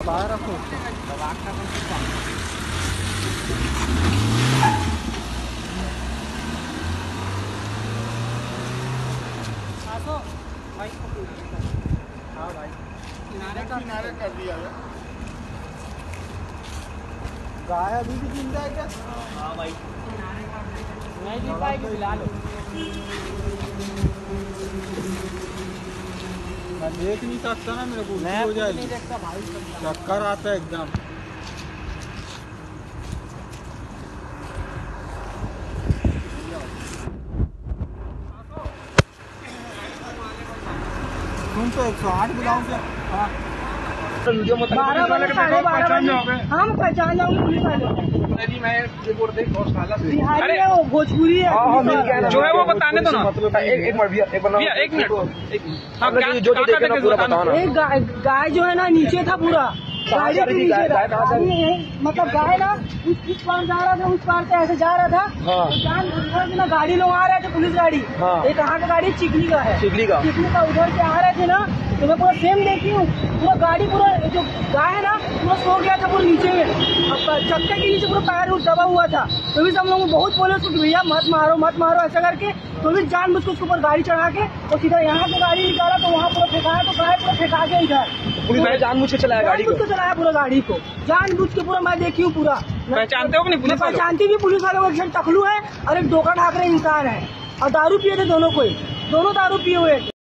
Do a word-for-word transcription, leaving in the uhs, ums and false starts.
बाहर रखो भाई। हाँ भाई किनारे किनारे कर दिया है। गाय अभी भी जिंदा है क्या? हाँ भाई नहीं जी पाएगी, हिला लो। मैं देख नहीं सकता ना, मेरे को उल्टी हो जाएगी, चक्कर आता है एकदम। तुम तो एक सौ आठ बुलाओ से। हाँ बारह बजे साढ़े बारह बजे हम पहचान जाऊंगे पुलिस वाले। मैं बिहारी है, वो भोजपुरी है जो है वो बताने दो ना। एक मिनट भैया, एक मिनट जो जो देखे ना पूरा बताओ ना। एक गाय जो है ना नीचे था पूरा, गाड़ी के नीचे था, मतलब गाय ना उस पार जा रहा था, उस पार से ऐसे जा रहा था। तो जान उधर ना गाड़ी लोग आ रहे थे, पुलिस गाड़ी। ये कहाँ का गाड़ी? चिखली का है, चिखली का चिखली का उधर से आ रहे थे ना। तो मैं पूरा सेम देखी हूँ, पूरा गाड़ी पूरा जो गाय है ना पूरा सो गया था पूरा नीचे में, चक्के के नीचे पूरा पैर दबा हुआ था। तो भी हम लोग बहुत बोले उसको भैया मत मारो मत मारो ऐसा करके। तो भी जानबूझ के उसके ऊपर गाड़ी चढ़ा के और सीधा यहाँ से गाड़ी निकाला, तो वहाँ पूरा फेंकाया, तो गाय पूरा फेंका के इधर पुलिस जानबूझ के चलाया गाड़ी को, चलाया पूरा गाड़ी को जानबूझ के पूरा। मैं देखी हूँ पूरा। पहचानते हो पुलिस? पहचानती भी पुलिस वालों को, एक टकलू है और एक डोका ढाकरे इंसान है, और दारू पिए थे दोनों, कोई दोनों दारू पिए हुए थे।